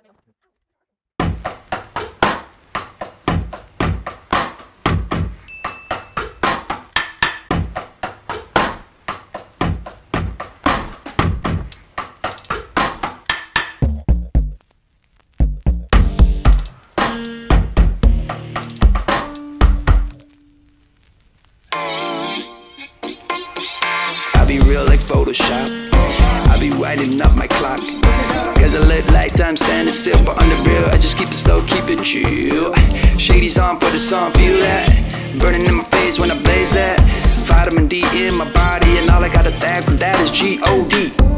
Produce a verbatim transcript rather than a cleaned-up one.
I be real like Photoshop. I be winding up my clock, cause I live like time standing still. But on the real, I just keep it slow, keep it chill. Shady's on for the song, feel that burning in my face when I blaze that. Vitamin D in my body, and all I gotta thank for that is G O D